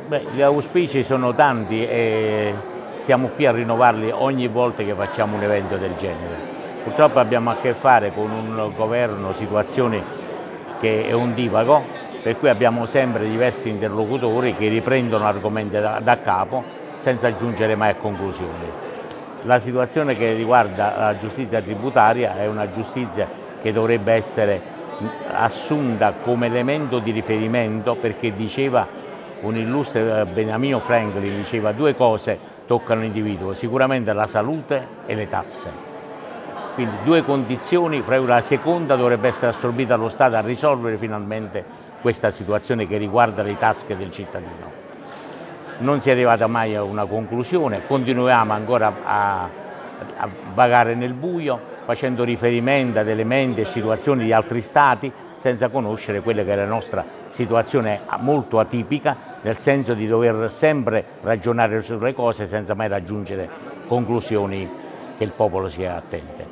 Beh, gli auspici sono tanti e stiamo qui a rinnovarli ogni volta che facciamo un evento del genere. Purtroppo abbiamo a che fare con un governo, situazioni che è ondivago, per cui abbiamo sempre diversi interlocutori che riprendono argomenti da capo senza giungere mai a conclusioni. La situazione che riguarda la giustizia tributaria è una giustizia che dovrebbe essere assunta come elemento di riferimento, perché diceva un illustre Benjamin Franklin, diceva due cose toccano l'individuo, sicuramente la salute e le tasse. Quindi due condizioni, fra cui la seconda dovrebbe essere assorbita dallo Stato a risolvere finalmente questa situazione che riguarda le tasche del cittadino. Non si è arrivata mai a una conclusione, continuiamo ancora a vagare nel buio, facendo riferimento ad elementi e situazioni di altri Stati, senza conoscere quella che è la nostra situazione molto atipica, nel senso di dover sempre ragionare sulle cose senza mai raggiungere conclusioni che il popolo sia attento.